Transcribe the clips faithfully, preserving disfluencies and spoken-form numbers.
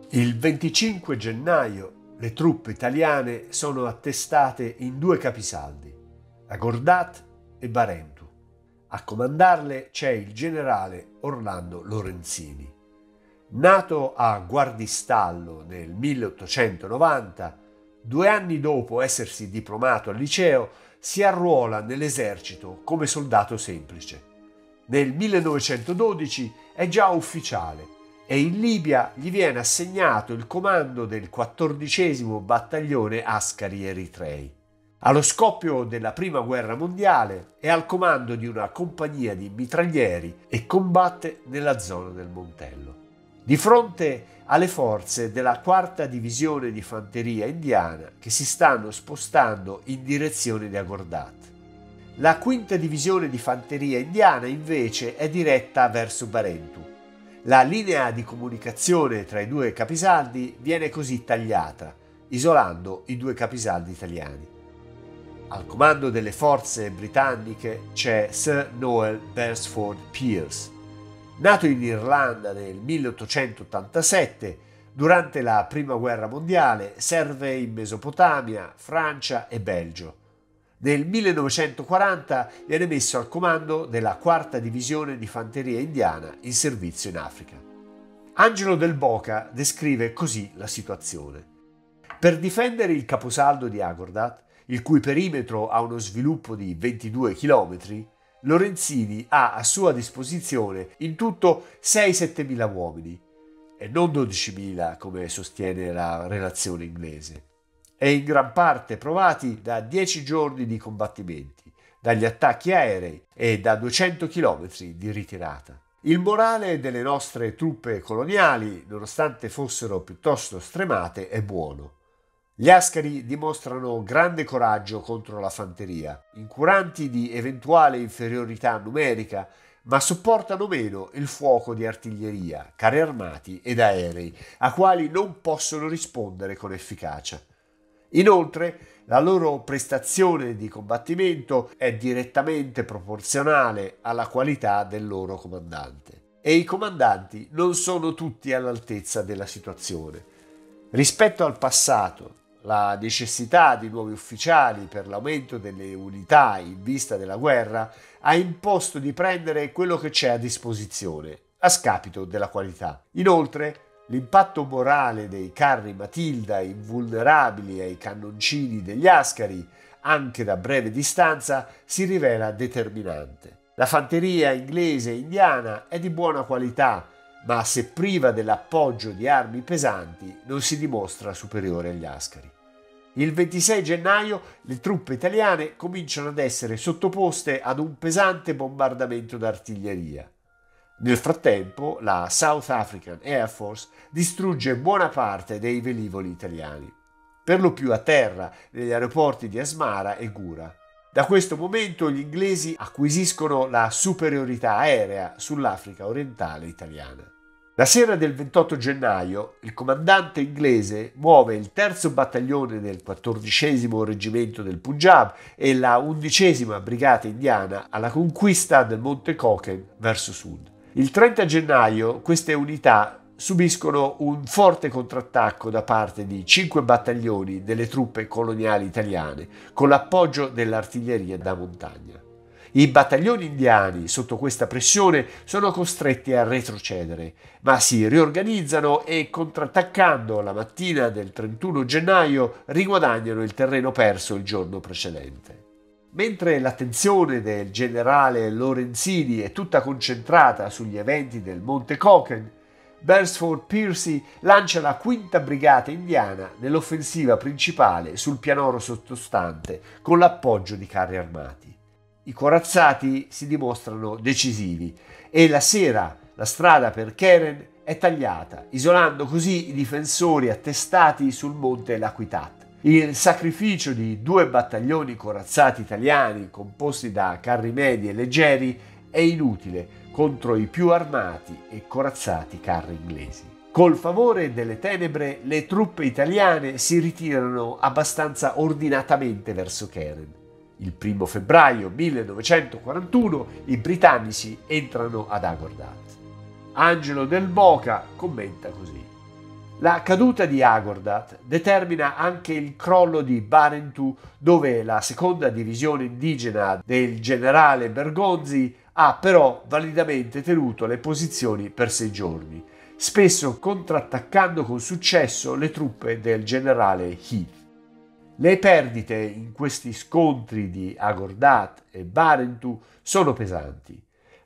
Il venticinque gennaio le truppe italiane sono attestate in due capisaldi, Agordat e Barentu. A comandarle c'è il generale Orlando Lorenzini. Nato a Guardistallo nel milleottocentonovanta, due anni dopo essersi diplomato al liceo, si arruola nell'esercito come soldato semplice. Nel millenovecentododici è già ufficiale e in Libia gli viene assegnato il comando del quattordicesimo battaglione Ascari Eritrei. Allo scoppio della Prima Guerra Mondiale è al comando di una compagnia di mitraglieri e combatte nella zona del Montello. Di fronte alle forze della quarta divisione di fanteria indiana che si stanno spostando in direzione di Agordat. La quinta divisione di fanteria indiana invece è diretta verso Barentu. La linea di comunicazione tra i due capisaldi viene così tagliata, isolando i due capisaldi italiani. Al comando delle forze britanniche c'è Sir Noel Beresford Pearce. Nato in Irlanda nel milleottocentottantasette, durante la Prima Guerra Mondiale serve in Mesopotamia, Francia e Belgio. Nel millenovecentoquaranta viene messo al comando della quarta divisione di fanteria indiana in servizio in Africa. Angelo Del Boca descrive così la situazione. Per difendere il caposaldo di Agordat, il cui perimetro ha uno sviluppo di ventidue chilometri, Lorenzini ha a sua disposizione in tutto sei sette mila uomini e non dodicimila come sostiene la relazione inglese, e in gran parte provati da dieci giorni di combattimenti, dagli attacchi aerei e da duecento chilometri di ritirata. Il morale delle nostre truppe coloniali, nonostante fossero piuttosto stremate, è buono. Gli ascari dimostrano grande coraggio contro la fanteria, incuranti di eventuale inferiorità numerica, ma sopportano meno il fuoco di artiglieria, carri armati ed aerei, a quali non possono rispondere con efficacia. Inoltre, la loro prestazione di combattimento è direttamente proporzionale alla qualità del loro comandante, e i comandanti non sono tutti all'altezza della situazione. Rispetto al passato, la necessità di nuovi ufficiali per l'aumento delle unità in vista della guerra ha imposto di prendere quello che c'è a disposizione, a scapito della qualità. Inoltre, l'impatto morale dei carri Matilda invulnerabili ai cannoncini degli ascari, anche da breve distanza, si rivela determinante. La fanteria inglese e indiana è di buona qualità, ma se priva dell'appoggio di armi pesanti non si dimostra superiore agli ascari. Il ventisei gennaio le truppe italiane cominciano ad essere sottoposte ad un pesante bombardamento d'artiglieria. Nel frattempo la South African Air Force distrugge buona parte dei velivoli italiani, per lo più a terra negli aeroporti di Asmara e Gura. Da questo momento gli inglesi acquisiscono la superiorità aerea sull'Africa orientale italiana. La sera del ventotto gennaio il comandante inglese muove il terzo battaglione del quattordicesimo reggimento del Punjab e la undicesima brigata indiana alla conquista del Monte Koken verso sud. Il trenta gennaio queste unità subiscono un forte contrattacco da parte di cinque battaglioni delle truppe coloniali italiane con l'appoggio dell'artiglieria da montagna. I battaglioni indiani, sotto questa pressione, sono costretti a retrocedere, ma si riorganizzano e, contrattaccando la mattina del trentuno gennaio, riguadagnano il terreno perso il giorno precedente. Mentre l'attenzione del generale Lorenzini è tutta concentrata sugli eventi del Monte Koken, Beresford Pearce lancia la quinta brigata indiana nell'offensiva principale sul pianoro sottostante con l'appoggio di carri armati. I corazzati si dimostrano decisivi e la sera la strada per Keren è tagliata, isolando così i difensori attestati sul monte Laquitat. Il sacrificio di due battaglioni corazzati italiani composti da carri medi e leggeri è inutile contro i più armati e corazzati carri inglesi. Col favore delle tenebre le truppe italiane si ritirano abbastanza ordinatamente verso Keren. Il primo febbraio millenovecentoquarantuno i britannici entrano ad Agordat. Angelo Del Boca commenta così: La caduta di Agordat determina anche il crollo di Barentu, dove la seconda divisione indigena del generale Bergonzi ha però validamente tenuto le posizioni per sei giorni, spesso contrattaccando con successo le truppe del generale Heath. Le perdite in questi scontri di Agordat e Barentu sono pesanti: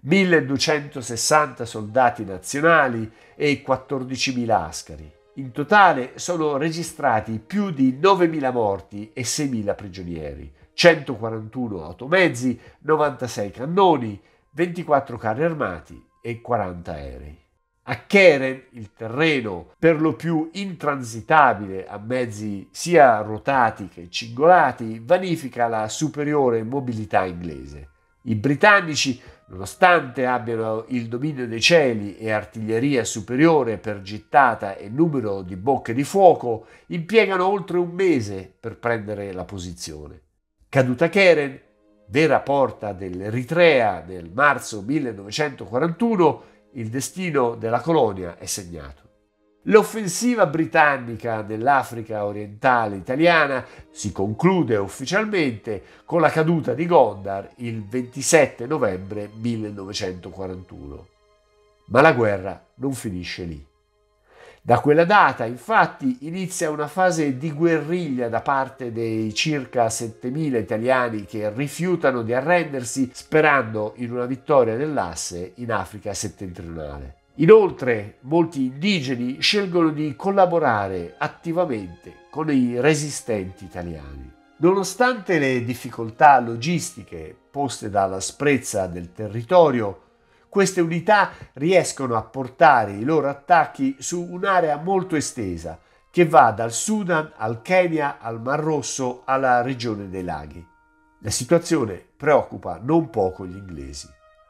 milleduecentosessanta soldati nazionali e quattordicimila ascari. In totale sono registrati più di novemila morti e seimila prigionieri, centoquarantuno automezzi, novantasei cannoni, ventiquattro carri armati e quaranta aerei. A Keren il terreno, per lo più intransitabile a mezzi sia ruotati che cingolati, vanifica la superiore mobilità inglese. I britannici, nonostante abbiano il dominio dei cieli e artiglieria superiore per gittata e numero di bocche di fuoco, impiegano oltre un mese per prendere la posizione. Caduta Keren, vera porta dell'Eritrea nel marzo millenovecentoquarantuno, il destino della colonia è segnato. L'offensiva britannica nell'Africa orientale italiana si conclude ufficialmente con la caduta di Gondar il ventisette novembre millenovecentoquarantuno. Ma la guerra non finisce lì. Da quella data, infatti, inizia una fase di guerriglia da parte dei circa settemila italiani che rifiutano di arrendersi sperando in una vittoria dell'asse in Africa settentrionale. Inoltre, molti indigeni scelgono di collaborare attivamente con i resistenti italiani. Nonostante le difficoltà logistiche poste dall'asprezza del territorio, queste unità riescono a portare i loro attacchi su un'area molto estesa che va dal Sudan al Kenya, al Mar Rosso, alla regione dei laghi. La situazione preoccupa non poco gli inglesi.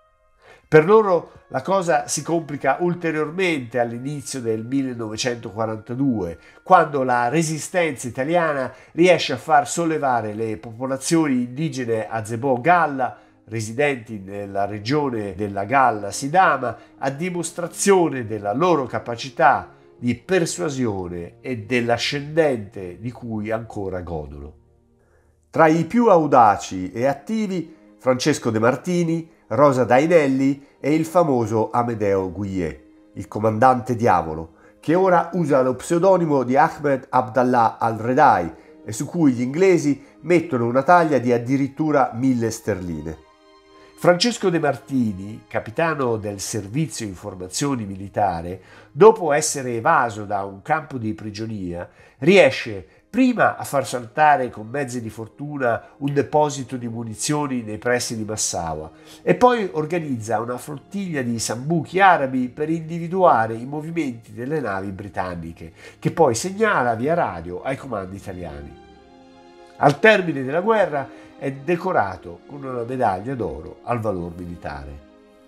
Per loro la cosa si complica ulteriormente all'inizio del millenovecentoquarantadue, quando la resistenza italiana riesce a far sollevare le popolazioni indigene Azebo-Galla, residenti nella regione della Galla Sidama, a dimostrazione della loro capacità di persuasione e dell'ascendente di cui ancora godono. Tra i più audaci e attivi Francesco De Martini, Rosa Dainelli e il famoso Amedeo Guillet, il comandante Diavolo, che ora usa lo pseudonimo di Ahmed Abdallah al-Redai e su cui gli inglesi mettono una taglia di addirittura mille sterline. Francesco De Martini, capitano del servizio informazioni militare, dopo essere evaso da un campo di prigionia, riesce prima a far saltare con mezzi di fortuna un deposito di munizioni nei pressi di Massawa e poi organizza una flottiglia di sambuchi arabi per individuare i movimenti delle navi britanniche, che poi segnala via radio ai comandi italiani. Al termine della guerra è decorato con una medaglia d'oro al valor militare.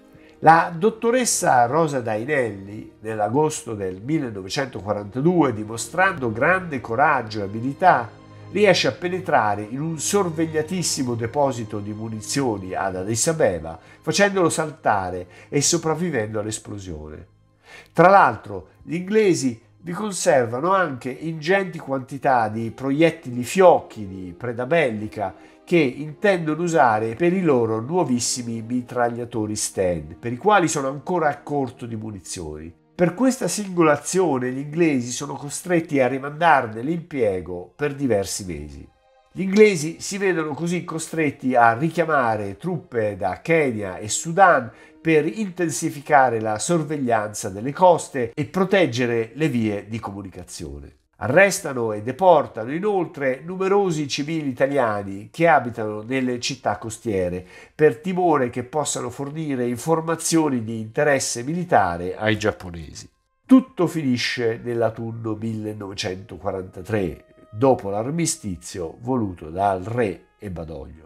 La dottoressa Rosa Dainelli, nell'agosto del millenovecentoquarantadue, dimostrando grande coraggio e abilità, riesce a penetrare in un sorvegliatissimo deposito di munizioni ad Addis Abeba, facendolo saltare e sopravvivendo all'esplosione. Tra l'altro, gli inglesi vi conservano anche ingenti quantità di proiettili fiocchi di preda bellica che intendono usare per i loro nuovissimi mitragliatori Sten, per i quali sono ancora a corto di munizioni. Per questa singola azione gli inglesi sono costretti a rimandarne l'impiego per diversi mesi. Gli inglesi si vedono così costretti a richiamare truppe da Kenya e Sudan per intensificare la sorveglianza delle coste e proteggere le vie di comunicazione. Arrestano e deportano inoltre numerosi civili italiani che abitano nelle città costiere per timore che possano fornire informazioni di interesse militare ai giapponesi. Tutto finisce nell'autunno millenovecentoquarantatré, dopo l'armistizio voluto dal re e Badoglio.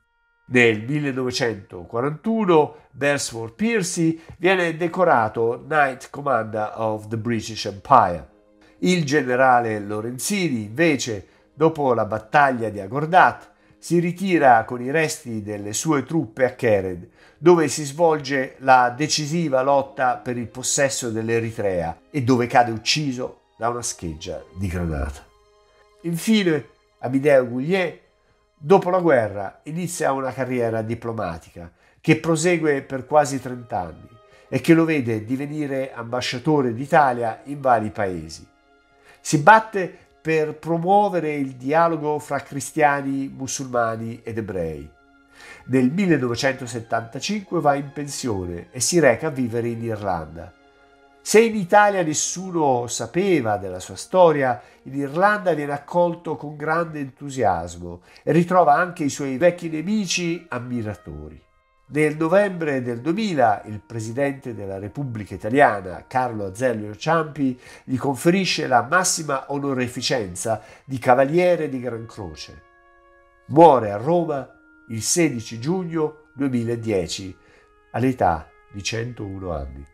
Nel millenovecentoquarantuno Beresford Piercy viene decorato Knight Commander of the British Empire. Il generale Lorenzini, invece, dopo la battaglia di Agordat, si ritira con i resti delle sue truppe a Keren, dove si svolge la decisiva lotta per il possesso dell'Eritrea e dove cade ucciso da una scheggia di granata. Infine, Amedeo Goulier, dopo la guerra, inizia una carriera diplomatica che prosegue per quasi trent'anni e che lo vede divenire ambasciatore d'Italia in vari paesi. Si batte per promuovere il dialogo fra cristiani, musulmani ed ebrei. Nel millenovecentosettantacinque va in pensione e si reca a vivere in Irlanda. Se in Italia nessuno sapeva della sua storia, in Irlanda viene accolto con grande entusiasmo e ritrova anche i suoi vecchi nemici ammiratori. Nel novembre del duemila il presidente della Repubblica Italiana, Carlo Azeglio Ciampi, gli conferisce la massima onorificenza di Cavaliere di Gran Croce. Muore a Roma il sedici giugno duemiladieci all'età di centouno anni.